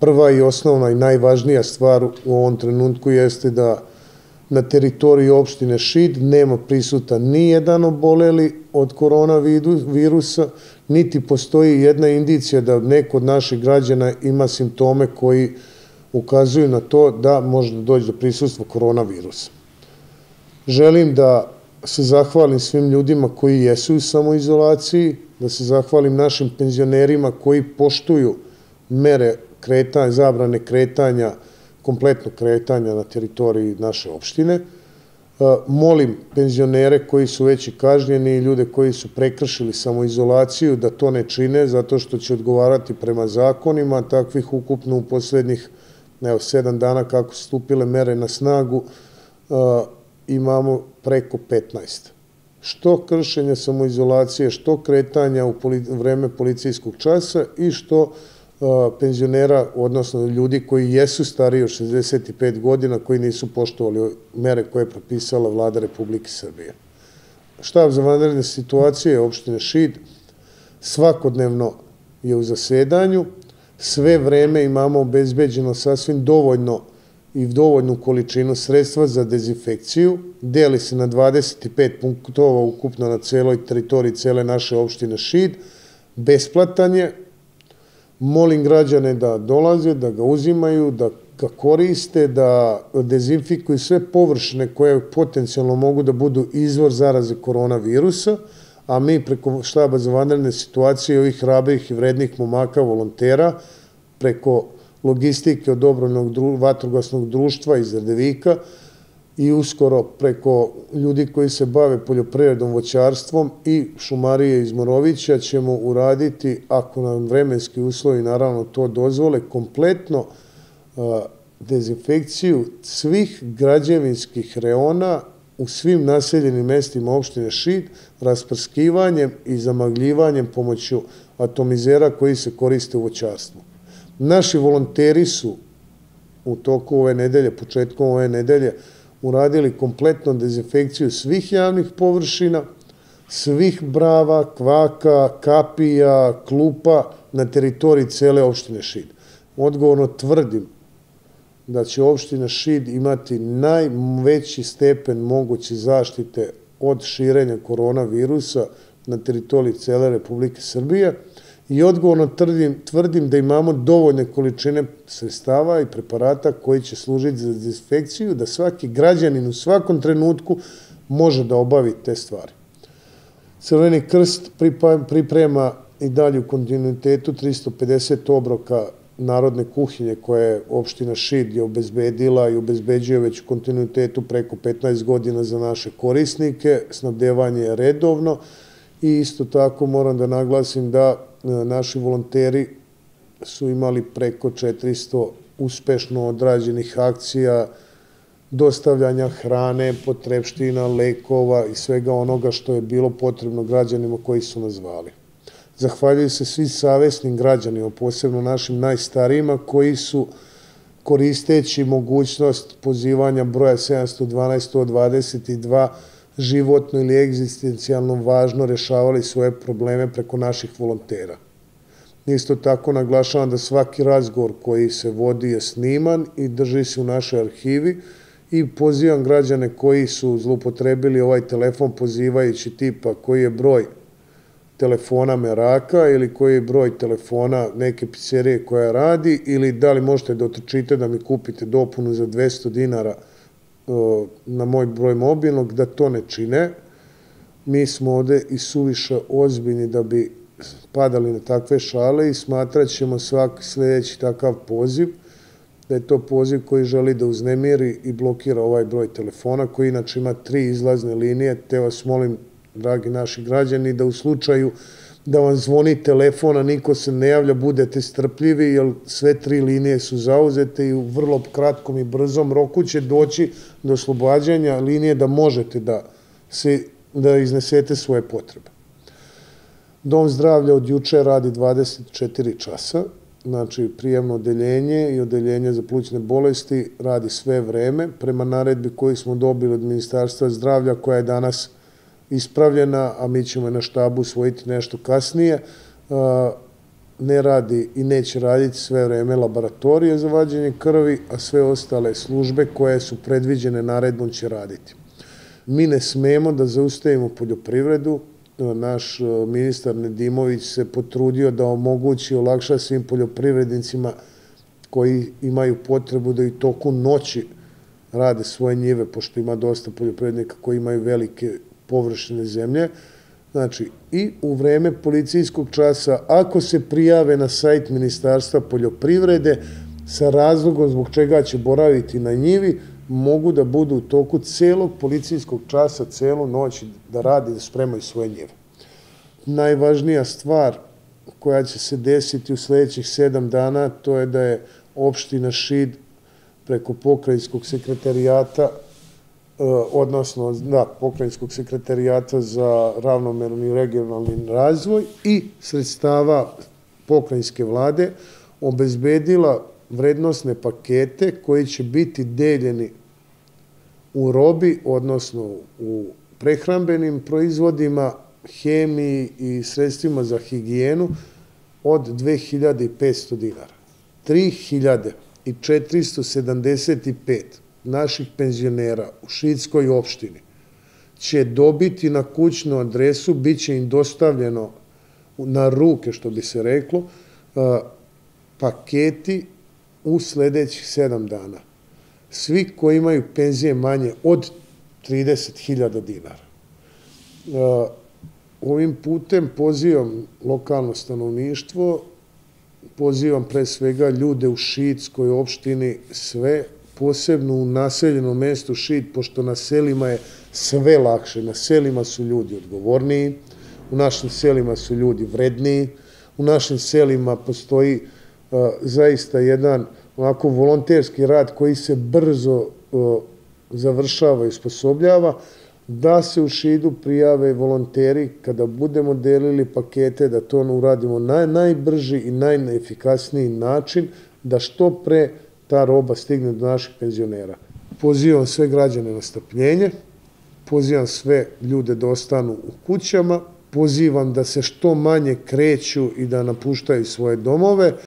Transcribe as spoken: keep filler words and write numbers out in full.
prva i osnovna i najvažnija stvar u ovom trenutku jeste da na teritoriji opštine Šid nema prisutan ni jedan oboleli od koronavirusa, niti postoji jedna indicija da neko od naših građana ima simptome koji ukazuju na to da može da dođe do prisustva koronavirusa. Želim da se zahvalim svim ljudima koji jesu u samoizolaciji, da se zahvalim našim penzionerima koji poštuju mere kretanja, zabrane kretanja, kompletnog kretanja na teritoriji naše opštine. Molim penzionere koji su već i kažnjeni i ljude koji su prekršili samoizolaciju da to ne čine zato što će odgovarati prema zakonima, takvih ukupno u poslednjih sedam dana kako su stupile mere na snagu imamo preko petnaest. Što kršenja samoizolacije, što kretanja u vreme policijskog časa i što penzionera, odnosno ljudi koji jesu stariji od šezdeset pet godina, koji nisu poštovali mere koje je propisala Vlada Republike Srbije. Štab za vanredne situacije opštine Šid svakodnevno je u zasedanju, sve vreme imamo obezbeđeno sasvim dovoljno i dovoljnu količinu sredstva za dezinfekciju, deli se na dvadeset pet punktova ukupno na celoj teritoriji cele naše opštine Šid, besplatan je. Molim građane da dolaze, da ga uzimaju, da ga koriste, da dezinfikuju sve površine koje potencijalno mogu da budu izvor zaraze koronavirusa, a mi preko štaba za vanredne situacije ovih hrabrih i vrednih momaka, volontera, preko logistike od dobrovoljnog vatrogasnog društva iz Erdevika i uskoro preko ljudi koji se bave poljoprivredom, voćarstvom i šumarije iz Morovića ćemo uraditi, ako nam vremenski uslovi naravno to dozvole, kompletno dezinfekciju svih građevinskih reona u svim naseljenim mestima opštine Šid, rasprskivanjem i zamagljivanjem pomoću atomizera koji se koriste u voćarstvu. Naši volonteri su u toku ove nedelje, početkom ove nedelje, uradili kompletnu dezinfekciju svih javnih površina, svih brava, kvaka, kapija, klupa na teritoriji cele opštine Šid. Odgovorno tvrdim da će opština Šid imati najveći stepen moguće zaštite od širenja koronavirusa na teritoriji cele Republike Srbije i odgovorno tvrdim da imamo dovoljne količine sredstava i preparata koji će služiti za dezinfekciju, da svaki građanin u svakom trenutku može da obavi te stvari. Crveni krst priprema i dalje u kontinuitetu tristo pedeset obroka narodne kuhinje koje je opština Šid je obezbedila i obezbeđuje već u kontinuitetu preko petnaest godina za naše korisnike. Snabdevanje je redovno i isto tako moram da naglasim da naši volonteri su imali preko četiristo uspešno odrađenih akcija, dostavljanja hrane, potrepština, lekova i svega onoga što je bilo potrebno građanima koji su nas zvali. Zahvaljuju se svi savesnim građanima, posebno našim najstarijima koji su koristeći mogućnost pozivanja broja sedamsto dvanaest sto dvadeset dva životno ili egzistencijalno važno rešavali svoje probleme preko naših volontera. Isto tako naglašavam da svaki razgovor koji se vodi je sniman i drži se u našoj arhivi i pozivam građane koji su zloupotrebili ovaj telefon pozivajući tipa koji je broj telefona Meraka ili koji je broj telefona neke pizzerije koja radi ili da li možete da otrčite da mi kupite dopunu za dvesta dinara na moj broj mobilnog, da to ne čine. Mi smo ovde i suviše ozbiljni da bi padali na takve šale i smatrat ćemo svaki sledeći takav poziv, da je to poziv koji želi da uznemiri i blokira ovaj broj telefona, koji inače ima tri izlazne linije, te vas molim, dragi naši građani, da u slučaju da vam zvoni telefon, a niko se ne javlja, budete strpljivi, jer sve tri linije su zauzete i u vrlo kratkom i brzom roku će doći do oslobađanja linije da možete da iznesete svoje potrebe. Dom zdravlja od juče radi dvadeset četiri časa, znači prijemno odeljenje i odeljenje za plućne bolesti radi sve vreme, prema naredbi koju smo dobili od Ministarstva zdravlja, koja je danas ispravljena, a mi ćemo na štabu usvojiti nešto kasnije. ne radi i neće raditi sve vreme laboratorije za vađenje krvi, a sve ostale službe koje su predviđene naredbom će raditi. Mi ne smemo da zaustavimo poljoprivredu. Naš ministar Nedimović se potrudio da omogući i olakša svim poljoprivrednicima koji imaju potrebu da i toku noći rade svoje njive, pošto ima dosta poljoprivrednika koji imaju velike površine zemlje. Znači, i u vreme policijskog časa, ako se prijave na sajt Ministarstva poljoprivrede sa razlogom zbog čega će boraviti na njivi, mogu da budu u toku celog policijskog časa, celu noć da radi, da spremaju svoje njive. Najvažnija stvar koja će se desiti u sledećih sedam dana, to je da je opština Šid preko pokrajinskog sekretarijata, odnosno, da, pokrajinskog sekretarijata za ravnomerni regionalni razvoj i sredstava pokrajinske vlade obezbedila vrednosne pakete koji će biti deljeni u robi, odnosno u prehrambenim proizvodima, hemiji i sredstvima za higijenu od dve hiljade petsto dinara. tri hiljade četiristo sedamdeset pet naših penzionera u Šidskoj opštini će dobiti na kućnu adresu, bit će im dostavljeno na ruke, što bi se reklo, paketi u sledećih sedam dana. Svi koji imaju penzije manje od trideset hiljada dinara. Ovim putem pozivam lokalno stanovništvo, pozivam pre svega ljude u Šidskoj opštini, sve, posebno u naseljenom mestu Šid, pošto na selima je sve lakše. Na selima su ljudi odgovorniji, u našim selima su ljudi vredniji, u našim selima postoji zaista jedan onako volonterski rad koji se brzo završava i osposobljava, da se u Šidu prijave volonteri kada budemo delili pakete, da to uradimo na najbrži i najneefikasniji način, da što pre ta roba stigne do naših penzionera. Pozivam sve građane na strpljenje, pozivam sve ljude da ostanu u kućama, pozivam da se što manje kreću i da napuštaju svoje domove.